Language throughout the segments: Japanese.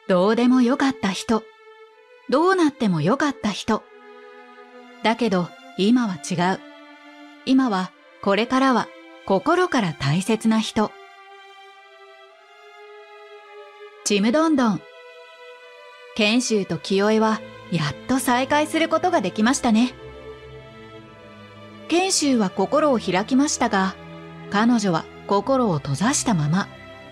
どうでもよかった人、どうなってもよかった人。だけど今は違う。今はこれからは心から大切な人。ちむどんどん。賢秀と清江はやっと再会することができましたね。賢秀は心を開きましたが、彼女は心を閉ざしたまま。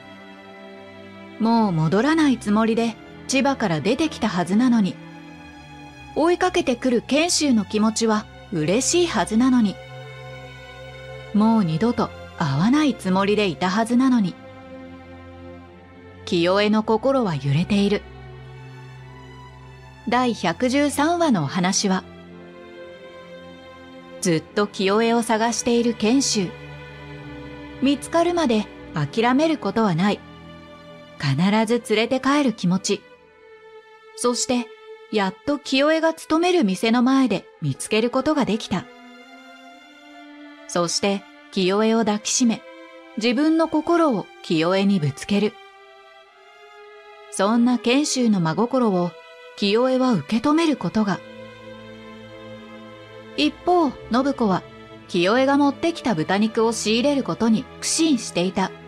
もう戻らないつもりで千葉から出てきたはずなのに、追いかけてくる賢秀の気持ちは嬉しいはずなのに、もう二度と会わないつもりでいたはずなのに、清江の心は揺れている。第113話のお話は、ずっと清江を探している賢秀。見つかるまで諦めることはない。必ず連れて帰る気持ち。そして、やっと清江が勤める店の前で見つけることができた。そして、清江を抱きしめ、自分の心を清江にぶつける。そんな賢秀の真心を清江は受け止めることが。一方、信子は清江が持ってきた豚肉を仕入れることに苦心していた。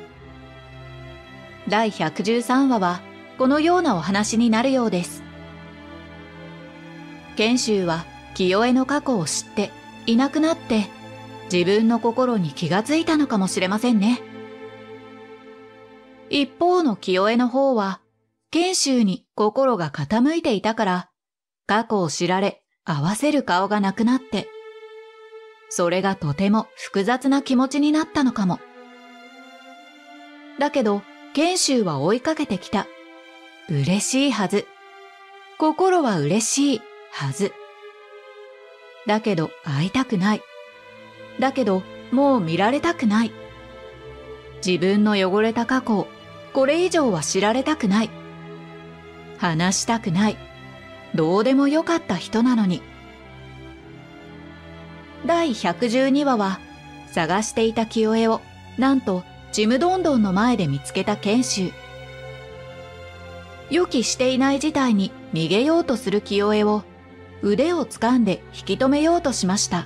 第113話はこのようなお話になるようです。賢秀は清江の過去を知っていなくなって自分の心に気がついたのかもしれませんね。一方の清江の方は賢秀に心が傾いていたから過去を知られ合わせる顔がなくなって、それがとても複雑な気持ちになったのかも。だけど賢秀は追いかけてきた。嬉しいはず。心は嬉しいはず。だけど会いたくない。だけどもう見られたくない。自分の汚れた過去をこれ以上は知られたくない。話したくない。どうでもよかった人なのに。第112話は探していた清江をなんとちむどんどんの前で見つけた賢秀。予期していない事態に逃げようとする清江を腕を掴んで引き止めようとしました。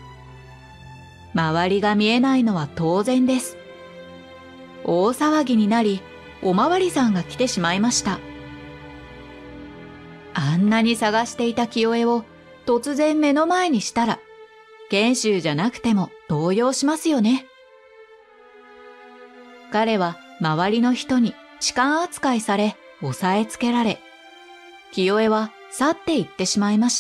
周りが見えないのは当然です。大騒ぎになり、おまわりさんが来てしまいました。あんなに探していた清江を突然目の前にしたら、賢秀じゃなくても動揺しますよね。彼は周りの人に痴漢扱いされ、押さえつけられ、清江は去って行ってしまいました。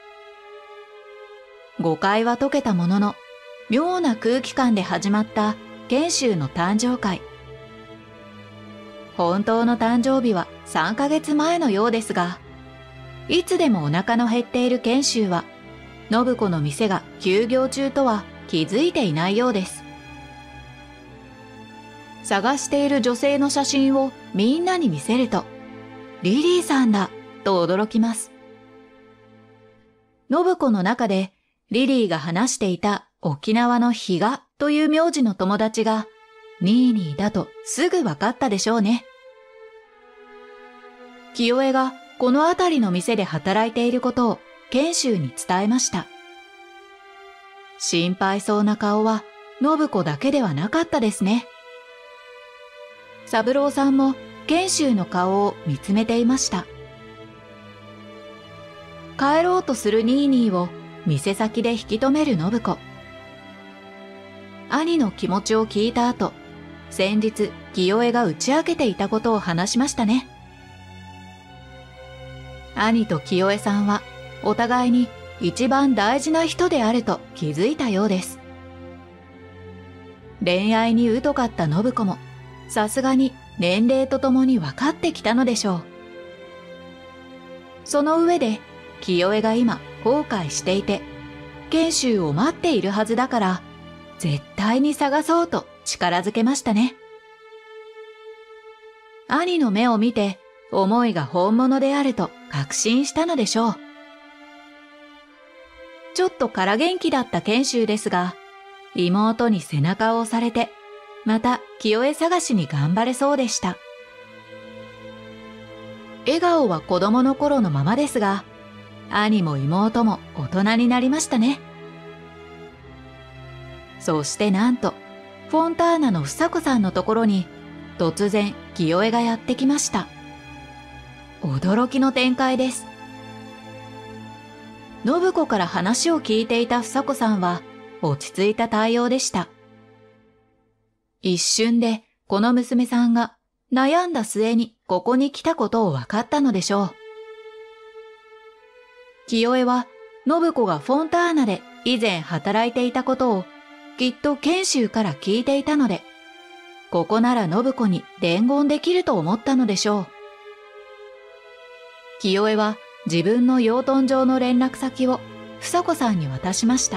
誤解は解けたものの、妙な空気感で始まった賢秀の誕生会。本当の誕生日は3ヶ月前のようですが、いつでもお腹の減っている賢秀は、信子の店が休業中とは気づいていないようです。探している女性の写真をみんなに見せると、リリーさんだと驚きます。信子の中でリリーが話していた沖縄の比嘉という名字の友達がニーニーだとすぐ分かったでしょうね。清江がこの辺りの店で働いていることを賢秀に伝えました。心配そうな顔は信子だけではなかったですね。三郎さんも賢秀の顔を見つめていました。帰ろうとするニーニーを店先で引き止める信子。兄の気持ちを聞いた後、先日清江が打ち明けていたことを話しましたね。兄と清江さんはお互いに一番大事な人であると気づいたようです。恋愛に疎かった信子もさすがに年齢とともに分かってきたのでしょう。その上で清江が今後悔していて賢秀を待っているはずだから絶対に探そうと力づけましたね。兄の目を見て思いが本物であると確信したのでしょう。ちょっと空元気だった賢秀ですが、妹に背中を押されて、また清江探しに頑張れそうでした。 笑顔は子供の頃のままですが、兄も妹も大人になりましたね。そしてなんと、フォンターナの房子さんのところに、突然清江がやってきました。驚きの展開です。信子から話を聞いていた房子さんは、落ち着いた対応でした。一瞬で、この娘さんが悩んだ末にここに来たことを分かったのでしょう。清江は、信子がフォンターナで以前働いていたことを、きっと賢秀から聞いていたので、ここなら信子に伝言できると思ったのでしょう。清江は自分の養豚場の連絡先を房子さんに渡しました。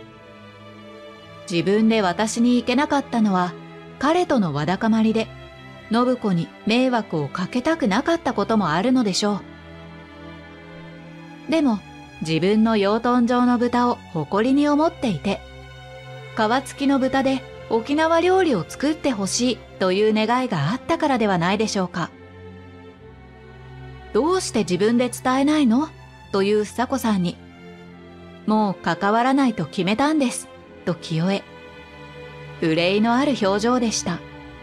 自分で渡しに行けなかったのは彼とのわだかまりで、信子に迷惑をかけたくなかったこともあるのでしょう。でも自分の養豚場の豚を誇りに思っていて、皮付きの豚で沖縄料理を作ってほしいという願いがあったからではないでしょうか。どうして自分で伝えないのという房子さんに、もう関わらないと決めたんです、と清江。憂いのある表情でした。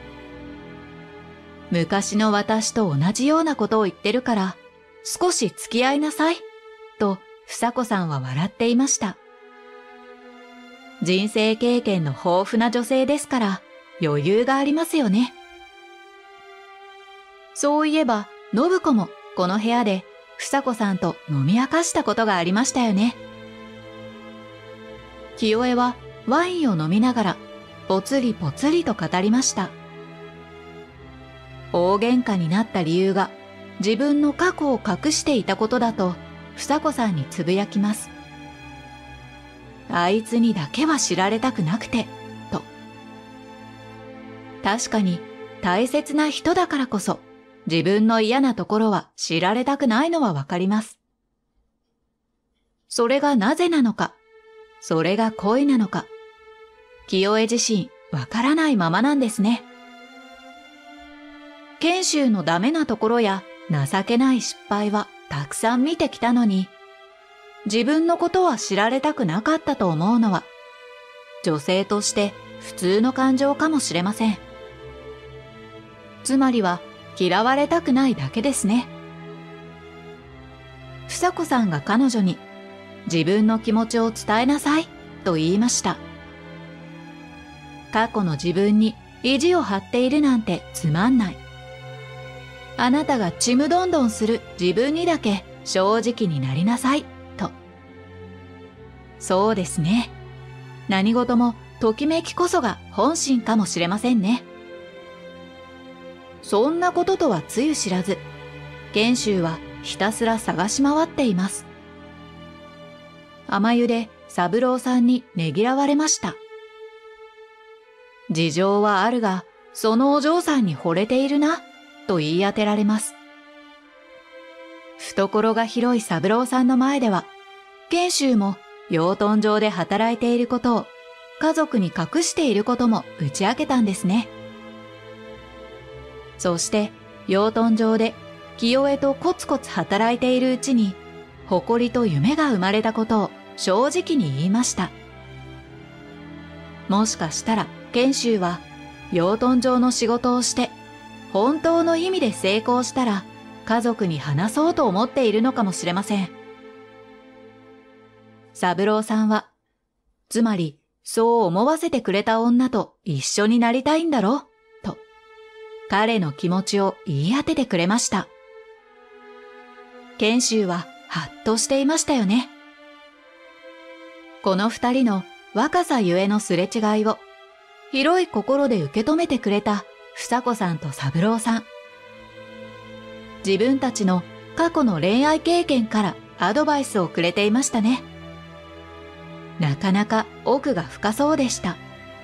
昔の私と同じようなことを言ってるから、少し付き合いなさい、と房子さんは笑っていました。人生経験の豊富な女性ですから余裕がありますよね。そういえば、信子もこの部屋で房子さんと飲み明かしたことがありましたよね。清江はワインを飲みながらぽつりぽつりと語りました。大喧嘩になった理由が自分の過去を隠していたことだと房子さんにつぶやきます。あいつにだけは知られたくなくて、と。確かに大切な人だからこそ自分の嫌なところは知られたくないのはわかります。それがなぜなのか、それが恋なのか、清江自身わからないままなんですね。賢秀のダメなところや情けない失敗はたくさん見てきたのに、自分のことは知られたくなかったと思うのは、女性として普通の感情かもしれません。つまりは嫌われたくないだけですね。房子さんが彼女に自分の気持ちを伝えなさいと言いました。過去の自分に意地を張っているなんてつまんない。あなたがちむどんどんする自分にだけ正直になりなさい。そうですね。何事もときめきこそが本心かもしれませんね。そんなこととはつゆ知らず、賢秀はひたすら探し回っています。甘湯で三郎さんにねぎらわれました。事情はあるが、そのお嬢さんに惚れているな、と言い当てられます。懐が広い三郎さんの前では、賢秀も養豚場で働いていることを家族に隠していることも打ち明けたんですね。そして養豚場で清江とコツコツ働いているうちに誇りと夢が生まれたことを正直に言いました。もしかしたら賢秀は養豚場の仕事をして本当の意味で成功したら家族に話そうと思っているのかもしれません。三郎さんは、つまりそう思わせてくれた女と一緒になりたいんだろと、彼の気持ちを言い当ててくれました。賢秀はハッとしていましたよね。この二人の若さゆえのすれ違いを広い心で受け止めてくれた房子さんと三郎さん。自分たちの過去の恋愛経験からアドバイスをくれていましたね。なかなか奥が深そうでした。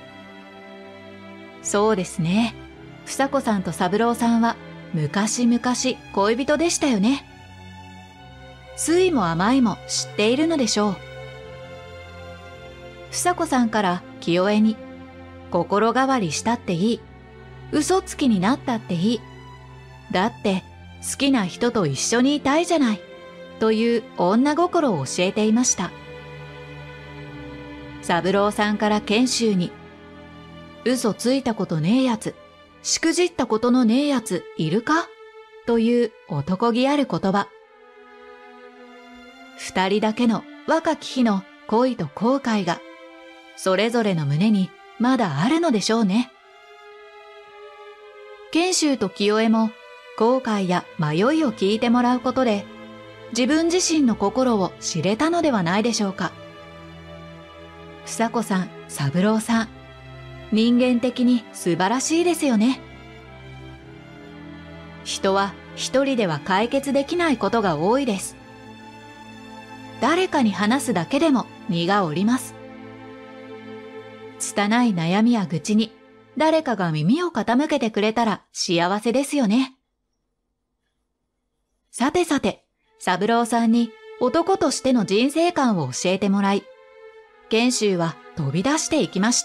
そうですね。房子さんと三郎さんは昔々恋人でしたよね。酸いも甘いも知っているのでしょう。房子さんから清江に、心変わりしたっていい。嘘つきになったっていい。だって好きな人と一緒にいたいじゃない、という女心を教えていました。三郎さんから賢秀に、嘘ついたことねえやつ、しくじったことのねえやついるかという男気ある言葉。二人だけの若き日の恋と後悔が、それぞれの胸にまだあるのでしょうね。賢秀と清江も後悔や迷いを聞いてもらうことで、自分自身の心を知れたのではないでしょうか。房子さん、三郎さん、人間的に素晴らしいですよね。人は一人では解決できないことが多いです。誰かに話すだけでも荷が下ります。拙い悩みや愚痴に誰かが耳を傾けてくれたら幸せですよね。さてさて、三郎さんに男としての人生観を教えてもらい、賢秀は飛び出していきました。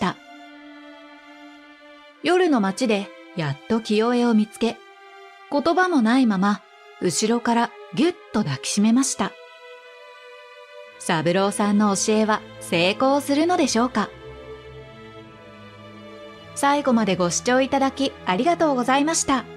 夜の街でやっと清江を見つけ、言葉もないまま後ろからぎゅっと抱きしめました。三郎さんの教えは成功するのでしょうか。最後までご視聴いただきありがとうございました。